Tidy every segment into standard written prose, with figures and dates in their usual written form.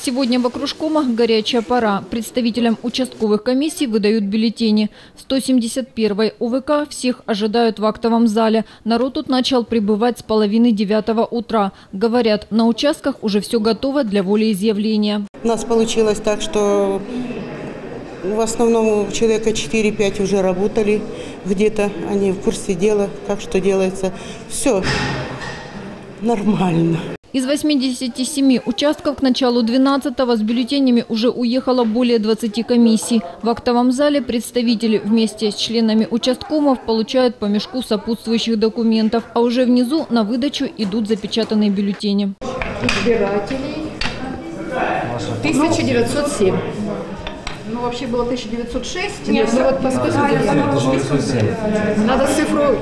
Сегодня в окружкомах горячая пора. Представителям участковых комиссий выдают бюллетени. В 171-й ОВК всех ожидают в актовом зале. Народ тут начал прибывать с половины 9 утра. Говорят, на участках уже все готово для волеизъявления. У нас получилось так, что в основном человека 4-5 уже работали где-то. Они в курсе дела, как что делается. Все нормально. Из 87 участков к началу 12-го с бюллетенями уже уехало более 20 комиссий. В актовом зале представители вместе с членами участкомов получают по мешку сопутствующих документов, а уже внизу на выдачу идут запечатанные бюллетени. Избирателей 1907. Ну, вообще было 1906. Нет, ну вот по списку надо цифру.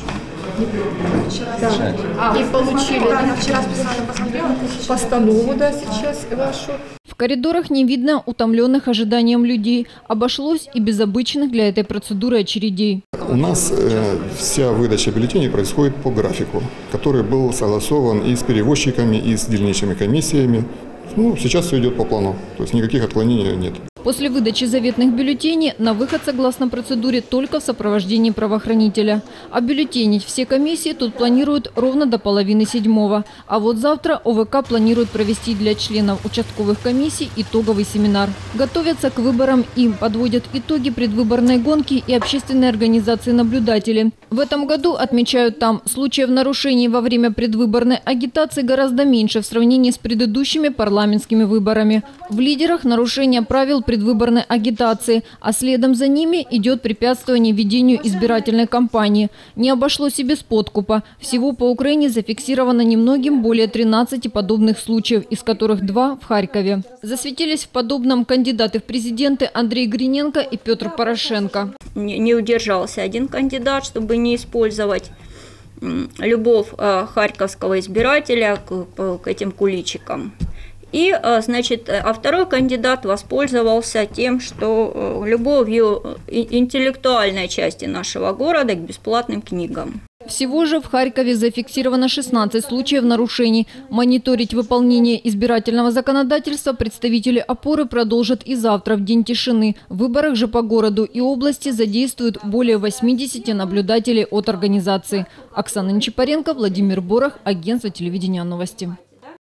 Да. И получили Вчера специально посмотрела. постанову, да, сейчас вашу. В коридорах не видно утомленных ожиданием людей. Обошлось и без обычных для этой процедуры очередей. У нас вся выдача бюллетеней происходит по графику, который был согласован и с перевозчиками, и с дільничными комиссиями. Ну, сейчас все идет по плану, то есть никаких отклонений нет. После выдачи заветных бюллетеней на выход согласно процедуре только в сопровождении правоохранителя. А бюллетенить все комиссии тут планируют ровно до половины 7-го. А вот завтра ОВК планирует провести для членов участковых комиссий итоговый семинар. Готовятся к выборам им, подводят итоги предвыборной гонки и общественной организации наблюдателей. В этом году, отмечают там, случаев нарушений во время предвыборной агитации гораздо меньше в сравнении с предыдущими парламентскими выборами. В лидерах нарушения правил предвыборной агитации, а следом за ними идет препятствование ведению избирательной кампании. Не обошлось и без подкупа. Всего по Украине зафиксировано немногим более 13 подобных случаев, из которых 2 в Харькове. Засветились в подобном кандидаты в президенты Андрей Гриненко и Петр Порошенко. Не удержался один кандидат, чтобы не использовать любовь харьковского избирателя к этим куличикам. И, значит, а второй кандидат воспользовался тем, что любовью интеллектуальной части нашего города к бесплатным книгам. Всего же в Харькове зафиксировано 16 случаев нарушений. Мониторить выполнение избирательного законодательства представители опоры продолжат и завтра, в день тишины. В выборах же по городу и области задействуют более 80 наблюдателей от организации. Оксана Нечипаренко, Владимир Борох, агентство телевидения «Новости».